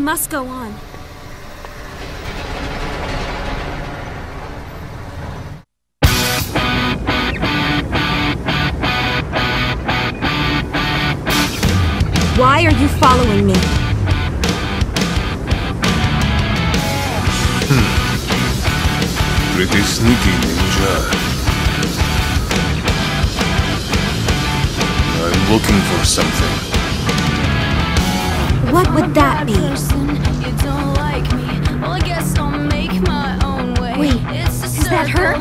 must go on. Why are you following me? Pretty sneaky, ninja. I'm looking for something. What would that be? Wait, is that her?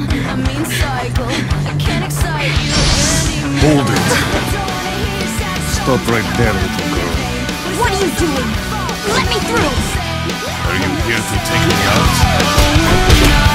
Hold it. Stop right there, little girl. What are you doing? Let me through! Are you here to take me out?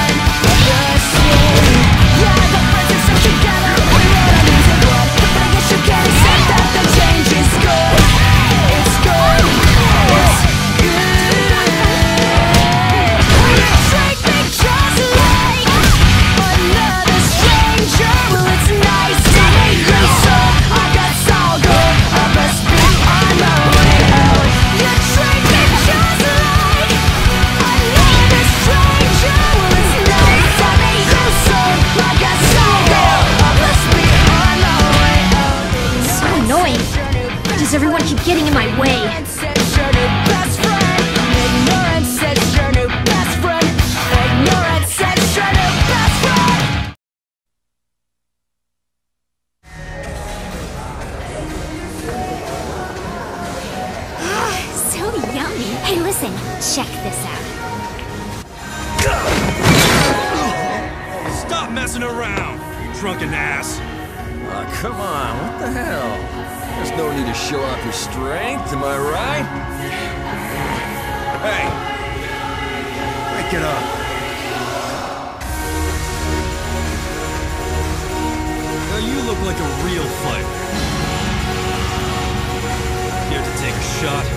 Does everyone keep getting in my way? So yummy. Hey, listen, check this out. Stop messing around, you drunken ass. Oh, come on, what the hell? There's no need to show off your strength, am I right? Hey! Break it up. Now you look like a real fighter. Here to take a shot?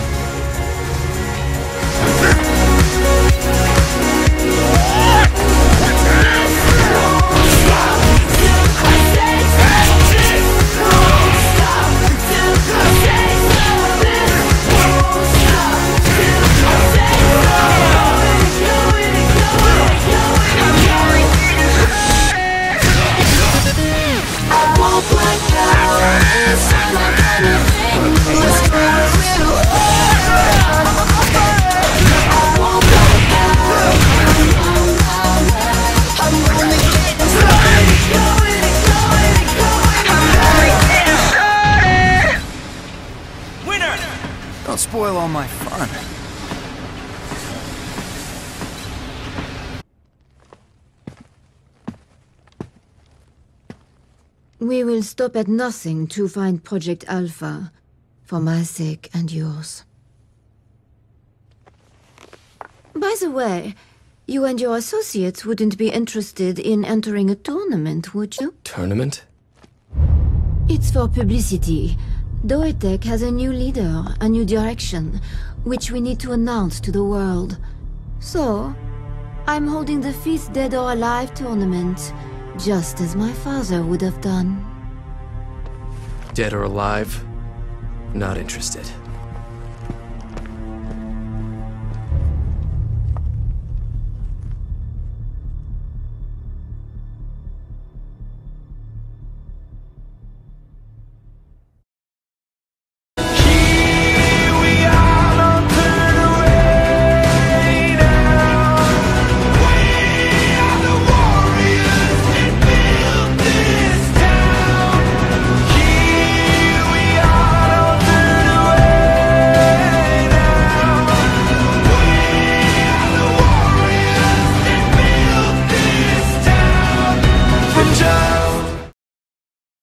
Don't spoil all my fun. We will stop at nothing to find Project Alpha, for my sake and yours. By the way, you and your associates wouldn't be interested in entering a tournament, would you? Tournament? It's for publicity. Doetek has a new leader, a new direction, which we need to announce to the world. So, I'm holding the 5th Dead or Alive tournament, just as my father would have done. Dead or alive? Not interested.